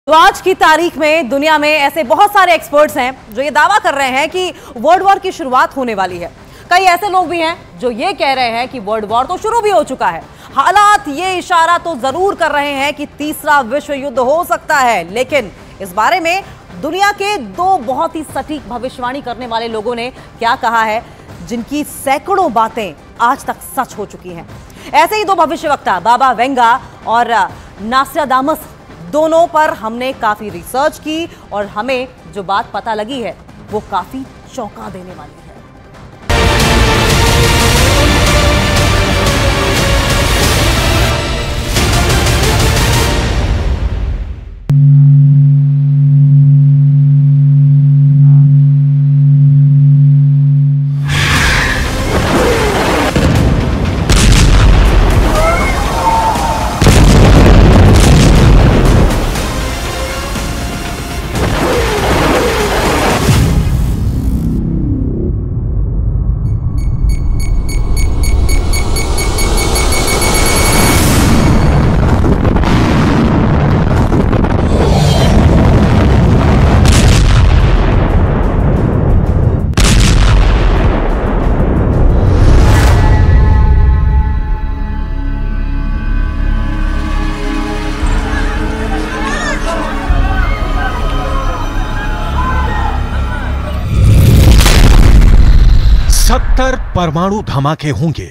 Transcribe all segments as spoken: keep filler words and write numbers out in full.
तो आज की तारीख में दुनिया में ऐसे बहुत सारे एक्सपर्ट्स हैं जो ये दावा कर रहे हैं कि वर्ल्ड वॉर की शुरुआत होने वाली है। कई ऐसे लोग भी हैं जो ये कह रहे हैं कि वर्ल्ड वॉर तो शुरू भी हो चुका है। हालात ये इशारा तो जरूर कर रहे हैं कि तीसरा विश्व युद्ध हो सकता है, लेकिन इस बारे में दुनिया के दो बहुत ही सटीक भविष्यवाणी करने वाले लोगों ने क्या कहा है, जिनकी सैकड़ों बातें आज तक सच हो चुकी हैं। ऐसे ही दो भविष्यवक्ता बाबा वेंगा और नास्ट्राडामस, दोनों पर हमने काफी रिसर्च की और हमें जो बात पता लगी है वो काफी चौंका देने वाली है। सत्तर परमाणु धमाके होंगे।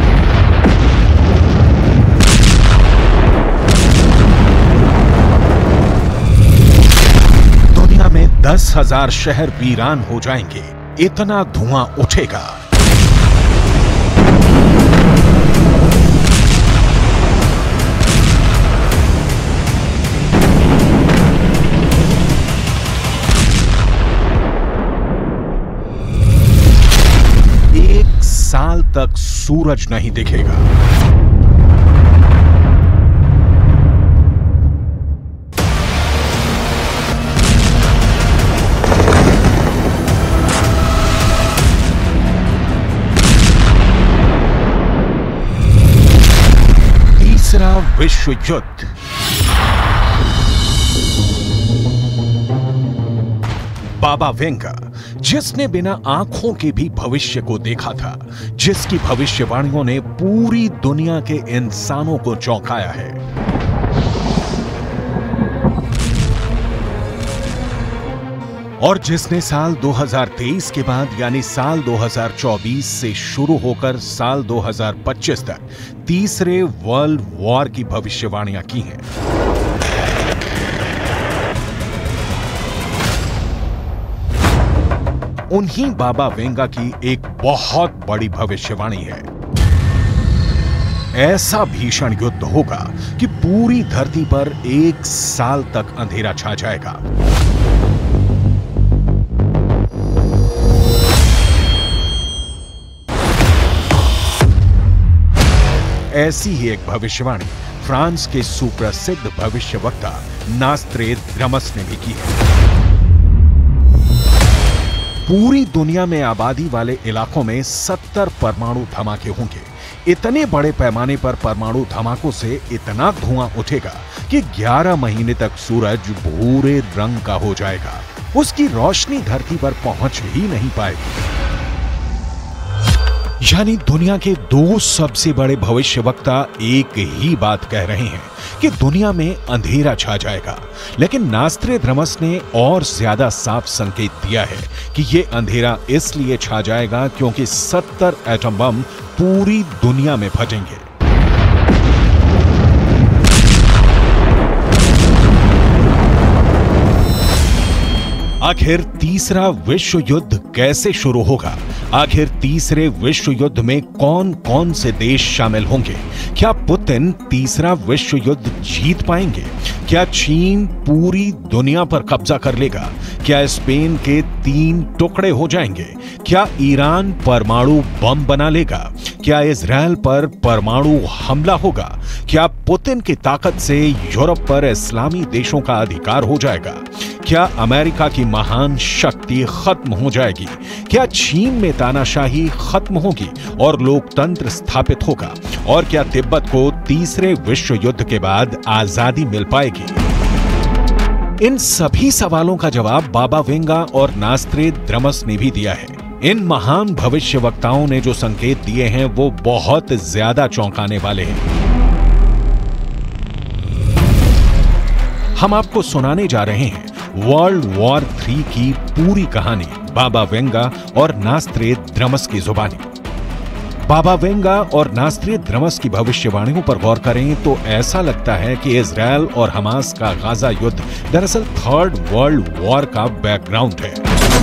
दुनिया में दस हजार शहर वीरान हो जाएंगे। इतना धुआं उठेगा। साल तक सूरज नहीं दिखेगा। तीसरा विश्व युद्ध। बाबा वेंगा, जिसने बिना आंखों के भी भविष्य को देखा था, जिसकी भविष्यवाणियों ने पूरी दुनिया के इंसानों को चौंकाया है। और जिसने साल दो हज़ार तेईस के बाद यानी साल दो हज़ार चौबीस से शुरू होकर साल दो हज़ार पच्चीस तक तीसरे वर्ल्ड वॉर की भविष्यवाणियां की हैं। उन्हीं बाबा वेंगा की एक बहुत बड़ी भविष्यवाणी है। ऐसा भीषण युद्ध होगा कि पूरी धरती पर एक साल तक अंधेरा छा जाएगा। ऐसी ही एक भविष्यवाणी फ्रांस के सुप्रसिद्ध भविष्यवक्ता नास्ट्राडामस ने भी की है। पूरी दुनिया में आबादी वाले इलाकों में सत्तर परमाणु धमाके होंगे। इतने बड़े पैमाने पर परमाणु धमाकों से इतना धुआं उठेगा कि ग्यारह महीने तक सूरज भूरे रंग का हो जाएगा। उसकी रोशनी धरती पर पहुंच ही नहीं पाएगी। यानी दुनिया के दो सबसे बड़े भविष्यवक्ता एक ही बात कह रहे हैं कि दुनिया में अंधेरा छा जाएगा, लेकिन नास्ट्राडामस ने और ज्यादा साफ संकेत दिया है कि यह अंधेरा इसलिए छा जाएगा क्योंकि सत्तर एटम बम पूरी दुनिया में फटेंगे। आखिर तीसरा विश्व युद्ध कैसे शुरू होगा? आखिर तीसरे विश्व युद्ध में कौन कौन से देश शामिल होंगे? क्या पुतिन तीसरा विश्व युद्ध जीत पाएंगे? क्या चीन पूरी दुनिया पर कब्जा कर लेगा? क्या स्पेन के तीन टुकड़े हो जाएंगे? क्या ईरान परमाणु बम बना लेगा? क्या इजराइल पर परमाणु हमला होगा? क्या पुतिन की ताकत से यूरोप पर इस्लामी देशों का अधिकार हो जाएगा? क्या अमेरिका की महान शक्ति खत्म हो जाएगी? क्या चीन में तानाशाही खत्म होगी और लोकतंत्र स्थापित होगा? और क्या तिब्बत को तीसरे विश्व युद्ध के बाद आजादी मिल पाएगी? इन सभी सवालों का जवाब बाबा वेंगा और नॉस्ट्रेडमस ने भी दिया है। इन महान भविष्यवक्ताओं ने जो संकेत दिए हैं वो बहुत ज्यादा चौंकाने वाले हैं। हम आपको सुनाने जा रहे हैं वर्ल्ड वॉर थ्री की पूरी कहानी बाबा वेंगा और नॉस्ट्रेडमस की जुबानी। बाबा वेंगा और नॉस्ट्रेडमस की भविष्यवाणियों पर गौर करें तो ऐसा लगता है कि इजराइल और हमास का गाजा युद्ध दरअसल थर्ड वर्ल्ड वॉर का बैकग्राउंड है।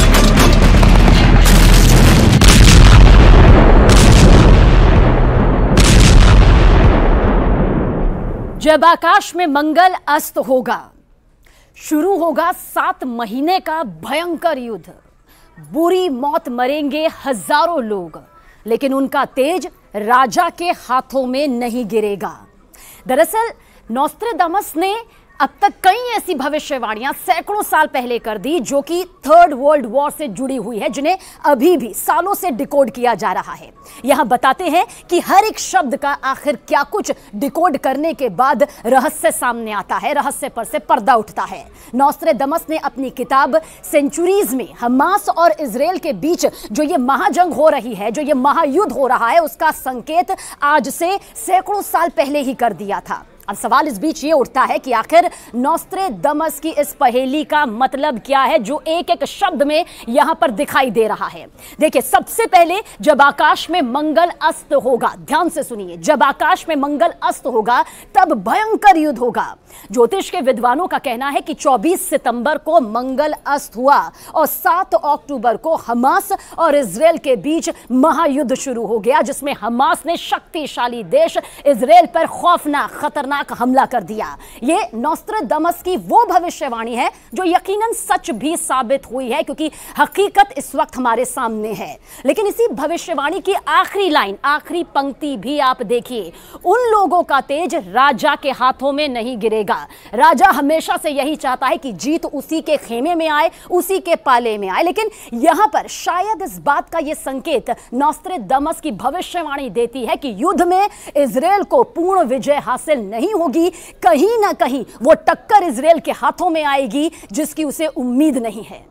जब आकाश में मंगल अस्त होगा, शुरू होगा सात महीने का भयंकर युद्ध। बुरी मौत मरेंगे हजारों लोग, लेकिन उनका तेज राजा के हाथों में नहीं गिरेगा। दरअसल नॉस्ट्रेडमस ने अब तक कई ऐसी भविष्यवाणियां सैकड़ों साल पहले कर दी जो कि थर्ड वर्ल्ड वॉर से जुड़ी हुई है, जिन्हें अभी भी सालों से डिकोड किया जा रहा है। यहां बताते हैं कि हर एक शब्द का आखिर क्या कुछ डिकोड करने के बाद रहस्य सामने आता है, रहस्य पर से पर्दा उठता है। नॉस्ट्रेडमस ने अपनी किताब सेंचुरीज में हमास और इजराइल के बीच जो ये महाजंग हो रही है, जो ये महायुद्ध हो रहा है, उसका संकेत आज से सैकड़ों साल पहले ही कर दिया था। अब सवाल इस बीच ये उठता है कि आखिर नॉस्ट्रेडमस की इस पहेली का मतलब क्या है जो एक एक शब्द में यहां पर दिखाई दे रहा है। देखिए, सबसे पहले जब आकाश में मंगल अस्त होगा, ध्यान से सुनिए, जब आकाश में मंगल अस्त होगा तब भयंकर युद्ध होगा। ज्योतिष के विद्वानों का कहना है कि चौबीस सितंबर को मंगल अस्त हुआ और सात अक्टूबर को हमास और इजराइल के बीच महायुद्ध शुरू हो गया, जिसमें हमास ने शक्तिशाली देश इजराइल पर खौफनाक खतरनाक हमला कर दिया। ये नॉस्ट्रेडमस की वो भविष्यवाणी है जो यकीनन सच भी साबित हुई है, क्योंकि हकीकत इस वक्त हमारे सामने है। लेकिन इसी भविष्यवाणी की आखिरी लाइन, आखिरी पंक्ति भी आप देखिए, उन लोगों का तेज राजा के हाथों में नहीं गिरेगा। राजा हमेशा से यही चाहता है कि जीत उसी के खेमे में आए, उसी के पाले में आए। लेकिन यहां पर शायद इस बात का यह संकेत नॉस्ट्रेडमस की भविष्यवाणी देती है कि युद्ध में इजराइल को पूर्ण विजय हासिल नहीं होगी, कहीं ना कहीं वो टक्कर इजराइल के हाथों में आएगी जिसकी उसे उम्मीद नहीं है।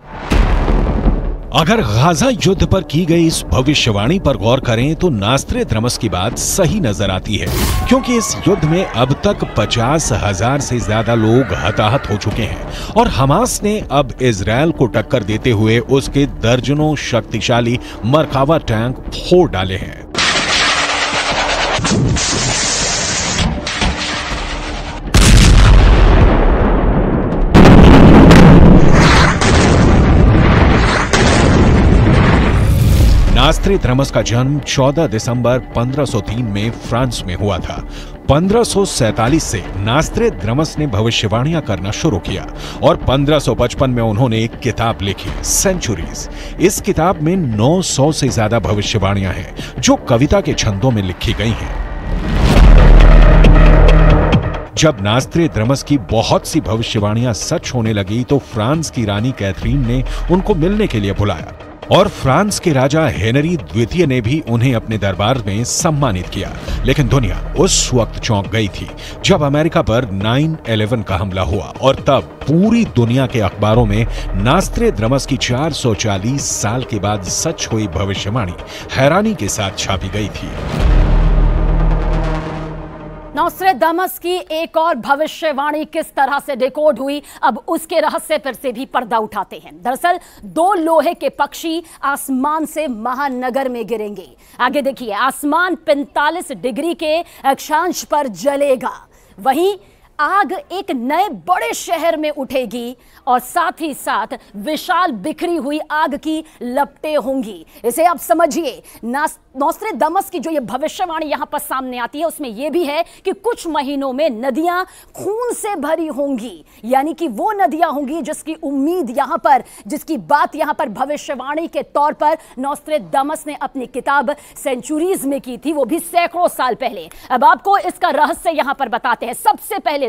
अगर गाजा युद्ध पर की गई इस भविष्यवाणी पर गौर करें तो नॉस्ट्रेडमस की बात सही नजर आती है, क्योंकि इस युद्ध में अब तक पचास हजार से ज्यादा लोग हताहत हो चुके हैं और हमास ने अब इजराइल को टक्कर देते हुए उसके दर्जनों शक्तिशाली मरकावा टैंक फोड़ डाले हैं। नॉस्ट्रेडमस का जन्म चौदह दिसंबर पंद्रह सौ तीन में फ्रांस में हुआ था। पंद्रह सौ सैतालीस से नॉस्ट्रेडमस ने भविष्यवाणियां करना शुरू किया और पंद्रह सौ पचपन में उन्होंने एक किताब लिखी, सेंचुरीज। इस किताब में नौ सौ से ज्यादा भविष्यवाणियां हैं जो कविता के छंदों में लिखी गई हैं। जब नॉस्ट्रेडमस की बहुत सी भविष्यवाणियां सच होने लगी तो फ्रांस की रानी कैथरीन ने उनको मिलने के लिए बुलाया और फ्रांस के राजा हेनरी द्वितीय ने भी उन्हें अपने दरबार में सम्मानित किया। लेकिन दुनिया उस वक्त चौंक गई थी जब अमेरिका पर नाइन इलेवन का हमला हुआ और तब पूरी दुनिया के अखबारों में नॉस्ट्रेडमस की चार सौ चालीस साल के बाद सच हुई भविष्यवाणी हैरानी के साथ छापी गई थी। नॉस्ट्रेडमस की एक और भविष्यवाणी किस तरह से डिकोड हुई, अब उसके रहस्य पर से भी पर्दा उठाते हैं। दरअसल दो लोहे के पक्षी आसमान से महानगर में गिरेंगे। आगे देखिए, आसमान पैंतालीस डिग्री के अक्षांश पर जलेगा, वहीं आग एक नए बड़े शहर में उठेगी और साथ ही साथ विशाल बिखरी हुई आग की लपटें होंगी। इसे आप समझिए, नॉस्ट्रेडमस की जो ये भविष्यवाणी यहां पर सामने आती है उसमें यह भी है कि कुछ महीनों में नदियां खून से भरी होंगी, यानी कि वो नदियां होंगी जिसकी उम्मीद यहां पर, जिसकी बात यहां पर भविष्यवाणी के तौर पर नॉस्ट्रेडमस ने अपनी किताब सेंचुरीज में की थी, वो भी सैकड़ों साल पहले। अब आपको इसका रहस्य यहां पर बताते हैं। सबसे पहले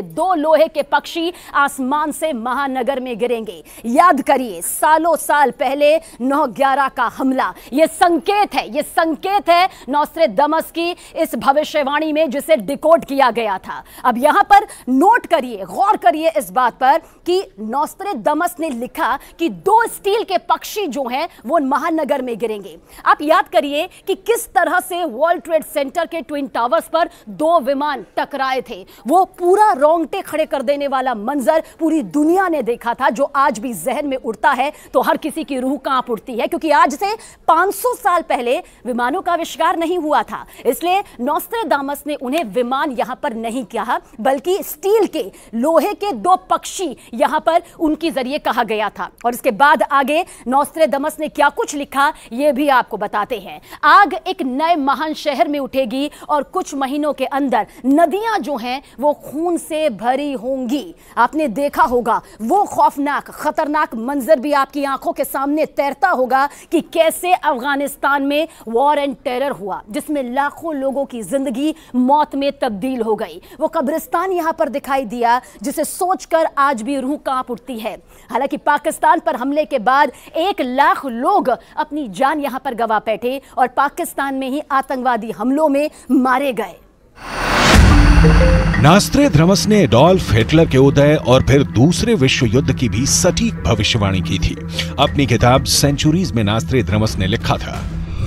दो लोहे के पक्षी आसमान से महानगर में गिरेंगे। याद करिए, सालों साल पहले नौ ग्यारह का हमला, यह संकेत है, यह संकेत है नॉस्ट्रेडमस की इस भविष्यवाणी में जिसे डिकोड किया गया था। अब यहां पर नोट करिए, गौर करिए इस बात पर कि नॉस्ट्रेडमस ने लिखा कि दो स्टील के पक्षी जो हैं वो महानगर में गिरेंगे। आप याद करिए कि किस तरह से वर्ल्ड ट्रेड सेंटर के ट्विन टावर्स पर दो विमान टकराए थे। वो पूरा रोंगटे खड़े कर देने वाला मंजर पूरी दुनिया ने देखा था, जो आज भी जहन में उड़ता है तो हर किसी की रूह कांप उठती है, क्योंकि आज से पाँच सौ साल पहले विमानों का आविष्कार नहीं हुआ था। इसलिए नॉस्ट्रेडामस ने उन्हें विमान यहां पर नहीं कहा, बल्कि स्टील के, लोहे के दो पक्षी यहां पर उनके जरिए कहा गया था। और इसके बाद आगे नॉस्ट्रेडामस ने क्या कुछ लिखा यह भी आपको बताते हैं। आग एक नए महान शहर में उठेगी और कुछ महीनों के अंदर नदियां जो हैं वो खून से भरी होंगी। आपने देखा होगा वो खौफनाक, खतरनाक मंजर भी आपकी आंखों के सामने तैरता होगा कि कैसे अफगानिस्तान में वॉर एंड टेरर हुआ, जिसमें लाखों लोगों की जिंदगी मौत में तब्दील हो गई। वो कब्रिस्तान यहां पर दिखाई दिया जिसे सोचकर आज भी रूह कांप उठती है। हालांकि पाकिस्तान पर हमले के बाद एक लाख लोग अपनी जान यहां पर गंवा बैठे और पाकिस्तान में ही आतंकवादी हमलों में मारे गए। नॉस्ट्रेडमस ने एडोल्फ हिटलर के उदय और फिर दूसरे विश्व युद्ध की भी सटीक भविष्यवाणी की थी। अपनी किताब सेंचुरीज में नॉस्ट्रेडमस ने लिखा था,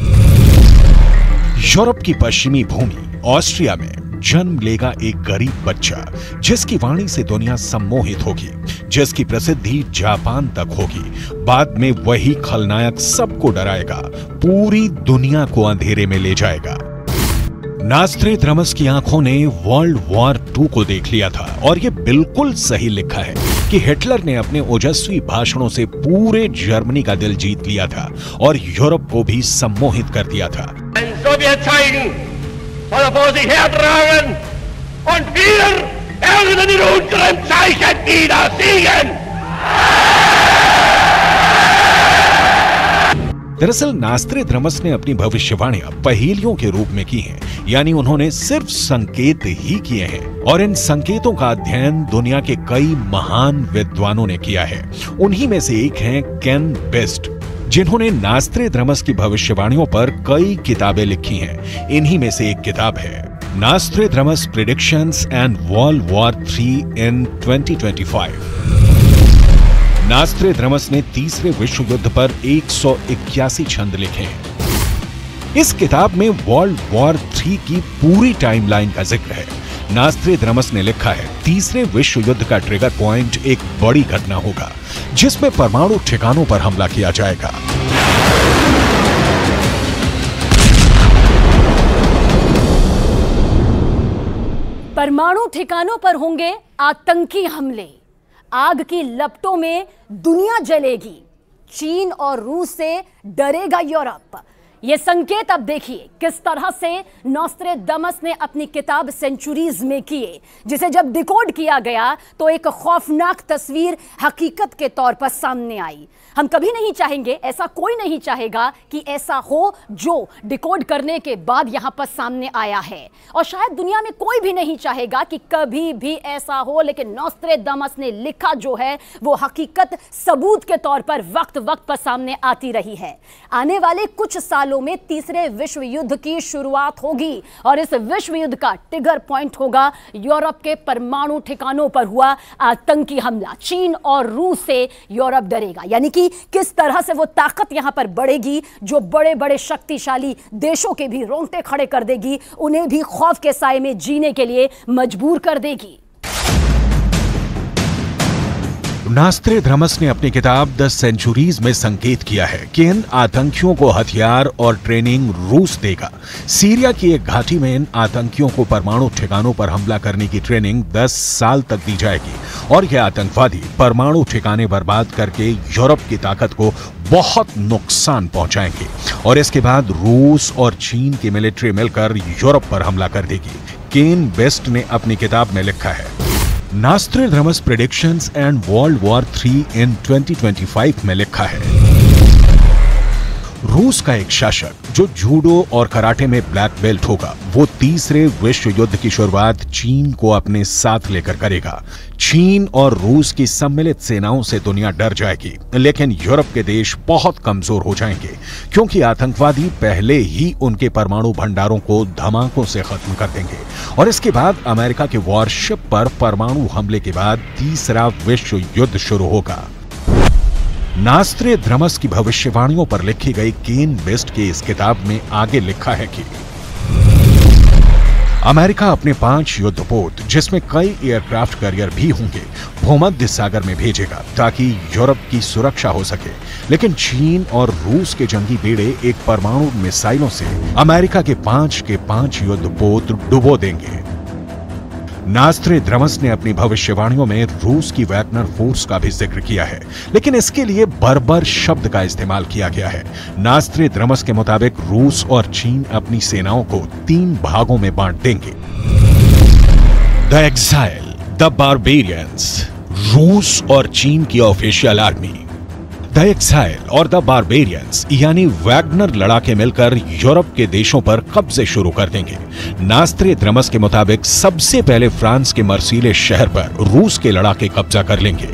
यूरोप की पश्चिमी भूमि ऑस्ट्रिया में जन्म लेगा एक गरीब बच्चा, जिसकी वाणी से दुनिया सम्मोहित होगी, जिसकी प्रसिद्धि जापान तक होगी। बाद में वही खलनायक सबको डराएगा, पूरी दुनिया को अंधेरे में ले जाएगा। नॉस्ट्रेडमस की आंखों ने वर्ल्ड वॉर टू को देख लिया था और यह बिल्कुल सही लिखा है कि हिटलर ने अपने ओजस्वी भाषणों से पूरे जर्मनी का दिल जीत लिया था और यूरोप को भी सम्मोहित कर दिया था। दरअसल नॉस्ट्रेडमस ने अपनी भविष्यवाणियां पहेलियों के रूप में की हैं, यानी उन्होंने सिर्फ संकेत ही किए हैं और इन संकेतों का अध्ययन दुनिया के कई महान विद्वानों ने किया है। उन्हीं में से एक हैं केन बेस्ट, जिन्होंने नॉस्ट्रेडमस की भविष्यवाणियों पर कई किताबें लिखी हैं। इन्हीं में से एक किताब है Nostradamus predictions and world war three in twenty twenty five. Nostradamus ने तीसरे विश्व युद्ध पर एक सौ इक्यासी छंद लिखे हैं। इस किताब में वर्ल्ड वॉर थ्री की पूरी टाइमलाइन का जिक्र है। नॉस्ट्रेडमस ने लिखा है, तीसरे विश्व युद्ध का ट्रिगर पॉइंट एक बड़ी घटना होगा, जिसमें परमाणु ठिकानों पर हमला किया जाएगा। परमाणु ठिकानों पर होंगे आतंकी हमले, आग की लपटों में दुनिया जलेगी, चीन और रूस से डरेगा यूरोप। ये संकेत अब देखिए किस तरह से नॉस्ट्रेडमस ने अपनी किताब सेंचुरीज में किए, जिसे जब डिकोड किया गया तो एक खौफनाक तस्वीर हकीकत के तौर पर सामने आई। हम कभी नहीं चाहेंगे, ऐसा कोई नहीं चाहेगा कि ऐसा हो जो डिकोड करने के बाद यहां पर सामने आया है, और शायद दुनिया में कोई भी नहीं चाहेगा कि कभी भी ऐसा हो, लेकिन नॉस्ट्रेडमस ने लिखा जो है वो हकीकत सबूत के तौर पर वक्त वक्त पर सामने आती रही है। आने वाले कुछ सालों में तीसरे विश्व युद्ध की शुरुआत होगी और इस विश्व युद्ध का ट्रिगर पॉइंट होगा यूरोप के परमाणु ठिकानों पर हुआ आतंकी हमला। चीन और रूस से यूरोप डरेगा, यानी कि किस तरह से वो ताकत यहां पर बढ़ेगी जो बड़े बड़े शक्तिशाली देशों के भी रोंगटे खड़े कर देगी, उन्हें भी खौफ के साए में जीने के लिए मजबूर कर देगी। नॉस्ट्रेडमस ने अपनी किताब द सेंचुरीज में संकेत किया है कि इन आतंकियों को हथियार और ट्रेनिंग रूस देगा। सीरिया की एक घाटी में इन आतंकियों को परमाणु ठिकानों पर हमला करने की ट्रेनिंग दस साल तक दी जाएगी और यह आतंकवादी परमाणु ठिकाने बर्बाद करके यूरोप की ताकत को बहुत नुकसान पहुंचाएंगे और इसके बाद रूस और चीन की मिलिट्री मिलकर यूरोप पर हमला कर देगी। केन बेस्ट ने अपनी किताब में लिखा है, Nostradamus predictions and world war three in twenty twenty five में लिखा है, रूस का एक शासक जो जूडो और कराटे में ब्लैक बेल्ट होगा, वो तीसरे विश्व युद्ध की शुरुआत चीन को अपने साथ लेकर करेगा। चीन और रूस की सम्मिलित सेनाओं से दुनिया डर जाएगी, लेकिन यूरोप के देश बहुत कमजोर हो जाएंगे, क्योंकि आतंकवादी पहले ही उनके परमाणु भंडारों को धमाकों से खत्म कर देंगे। और इसके बाद अमेरिका के वॉरशिप पर परमाणु हमले के बाद तीसरा विश्व युद्ध शुरू होगा। नास्ट्रेदामस की भविष्यवाणियों पर लिखी गई केन बेस्ट की इस किताब में आगे लिखा है कि अमेरिका अपने पांच युद्धपोत, जिसमें कई एयरक्राफ्ट कैरियर भी होंगे, भूमध्य सागर में भेजेगा ताकि यूरोप की सुरक्षा हो सके। लेकिन चीन और रूस के जंगी बेड़े एक परमाणु मिसाइलों से अमेरिका के पांच के पांच युद्धपोत डुबो देंगे। नास्ट्रेदामस ने अपनी भविष्यवाणियों में रूस की वैगनर फोर्स का भी जिक्र किया है, लेकिन इसके लिए बर्बर शब्द का इस्तेमाल किया गया है। नास्ट्रेदामस के मुताबिक रूस और चीन अपनी सेनाओं को तीन भागों में बांट देंगे। द एक्साइल, द बारबेरियंस, रूस और चीन की ऑफिशियल आर्मी। द एक्साइल और द बारबेरियंस यानी वैगनर लड़ाके मिलकर यूरोप के देशों पर कब्जे शुरू कर देंगे। नास्ट्रेदामस के मुताबिक सबसे पहले फ्रांस के मर्सीले शहर पर रूस के लड़ाके कब्जा कर लेंगे।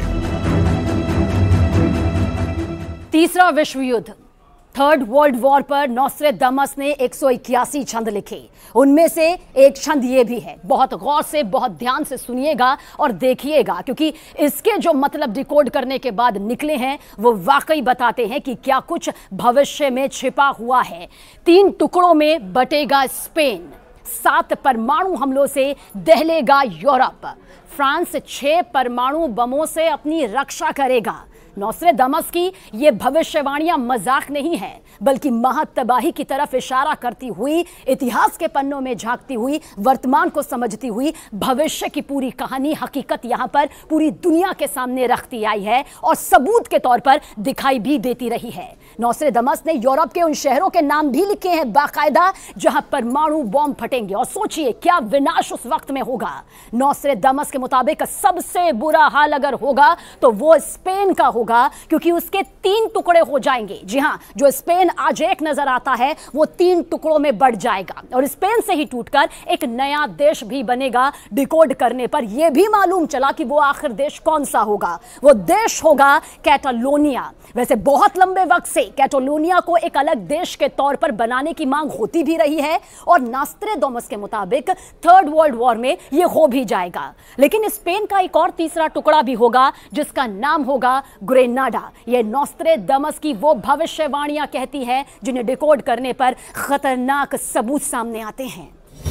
तीसरा विश्व युद्ध, थर्ड वर्ल्ड वॉर पर नोस्ट्रेदामस ने एक सौ इक्यासी छंद लिखे। उनमें से एक छंद ये भी है, बहुत गौर से, बहुत ध्यान से सुनिएगा और देखिएगा, क्योंकि इसके जो मतलब डिकोड करने के बाद निकले हैं वो वाकई बताते हैं कि क्या कुछ भविष्य में छिपा हुआ है। तीन टुकड़ों में बटेगा स्पेन, सात परमाणु हमलों से दहलेगा यूरोप, फ्रांस छह परमाणु बमों से अपनी रक्षा करेगा। नोस्ट्रेदामस की ये भविष्यवाणियां मजाक नहीं है, बल्कि महातबाही की तरफ इशारा करती हुई, इतिहास के पन्नों में झांकती हुई, वर्तमान को समझती हुई भविष्य की पूरी कहानी, हकीकत यहां पर पूरी दुनिया के सामने रखती आई है और सबूत के तौर पर दिखाई भी देती रही है। नोस्ट्रेदामस ने यूरोप के उन शहरों के नाम भी लिखे हैं बाकायदा जहां परमाणु बॉम्ब फटेंगे, और सोचिए क्या विनाश उस वक्त में होगा। नोस्ट्रेदामस के मुताबिक सबसे बुरा हाल अगर होगा तो वो स्पेन का होगा, क्योंकि उसके तीन टुकड़े हो जाएंगे। जी हां, जो स्पेन आज एक नजर आता है वो तीन टुकड़ों में बढ़ जाएगा और स्पेन से ही टूटकर एक नया देश भी बनेगा। डिकोड करने पर यह भी मालूम चला कि वो आखिर देश कौन सा होगा। वो देश होगा कैटालोनिया। वैसे बहुत लंबे वक्त से कैटालोनिया को एक अलग देश के तौर पर बनाने की मांग होती भी रही है और नास्ट्रेदामस के मुताबिक थर्ड वर्ल्ड वॉर में यह हो भी जाएगा। लेकिन स्पेन का एक और तीसरा टुकड़ा भी होगा जिसका नाम होगा ग्रेनाडा। यह नोस्ट्रेदामस की वो भविष्यवाणियां कहती है जिन्हें डिकोड करने पर खतरनाक सबूत सामने आते हैं।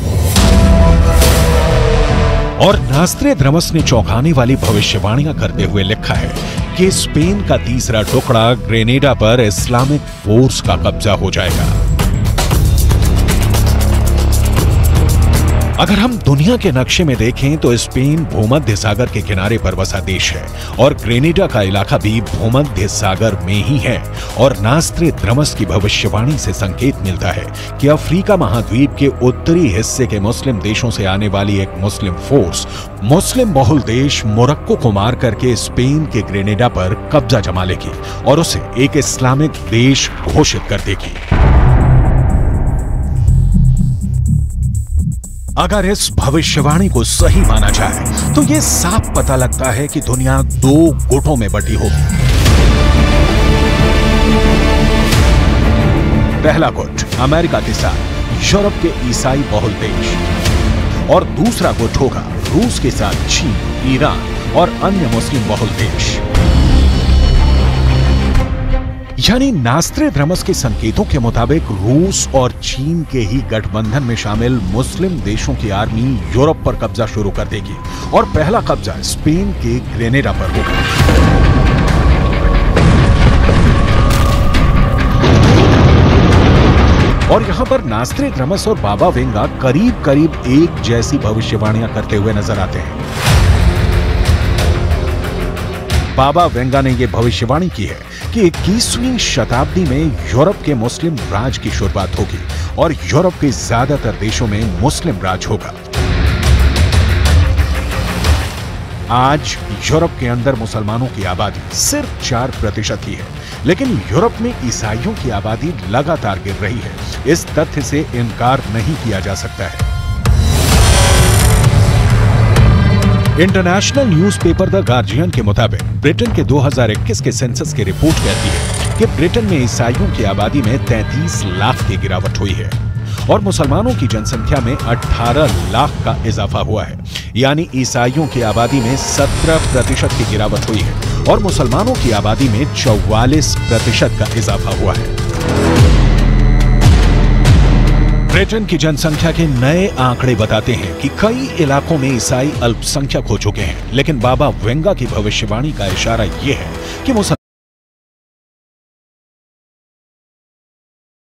और नास्ट्रेदामस ने चौंकाने वाली भविष्यवाणियां करते हुए लिखा है कि स्पेन का तीसरा टुकड़ा ग्रेनेडा पर इस्लामिक फोर्स का कब्जा हो जाएगा। अगर हम दुनिया के नक्शे में देखें तो स्पेन भूमध्य सागर के किनारे पर बसा देश है और ग्रेनेडा का इलाका भी भूमध्य सागर में ही है। और नास्ट्रेदामस की भविष्यवाणी से संकेत मिलता है कि अफ्रीका महाद्वीप के उत्तरी हिस्से के मुस्लिम देशों से आने वाली एक मुस्लिम फोर्स मुस्लिम बहुल देश मोरक्को को मार करके स्पेन के ग्रेनेडा पर कब्जा जमा लेगी और उसे एक इस्लामिक देश घोषित कर देगी। अगर इस भविष्यवाणी को सही माना जाए तो यह साफ पता लगता है कि दुनिया दो गुटों में बटी होगी। पहला गुट अमेरिका के साथ यूरोप के ईसाई बहुल देश और दूसरा गुट होगा रूस के साथ चीन, ईरान और अन्य मुस्लिम बहुल देश। यानी नास्ट्रेदामस के संकेतों के मुताबिक रूस और चीन के ही गठबंधन में शामिल मुस्लिम देशों की आर्मी यूरोप पर कब्जा शुरू कर देगी और पहला कब्जा स्पेन के ग्रेनेडा पर होगा। और यहां पर नास्ट्रेदामस और बाबा वेंगा करीब करीब एक जैसी भविष्यवाणियां करते हुए नजर आते हैं। बाबा वेंगा ने यह भविष्यवाणी की है कि इक्कीसवीं शताब्दी में यूरोप के मुस्लिम राज की शुरुआत होगी और यूरोप के ज्यादातर देशों में मुस्लिम राज होगा। आज यूरोप के अंदर मुसलमानों की आबादी सिर्फ चार प्रतिशत ही है, लेकिन यूरोप में ईसाइयों की आबादी लगातार गिर रही है। इस तथ्य से इनकार नहीं किया जा सकता है। इंटरनेशनल न्यूज़पेपर द गार्जियन के मुताबिक ब्रिटेन के दो हज़ार इक्कीस के सेंसस की रिपोर्ट कहती है कि ब्रिटेन में ईसाइयों की आबादी में तैंतीस लाख की गिरावट हुई है और मुसलमानों की जनसंख्या में अठारह लाख का इजाफा हुआ है। यानी ईसाइयों की आबादी में सत्रह प्रतिशत की गिरावट हुई है और मुसलमानों की आबादी में चौवालीस प्रतिशत का इजाफा हुआ है। ब्रिटेन की जनसंख्या के नए आंकड़े बताते हैं कि कई इलाकों में ईसाई अल्पसंख्यक हो चुके हैं, लेकिन बाबा वेंगा की भविष्यवाणी का इशारा यह है कि मुसलमान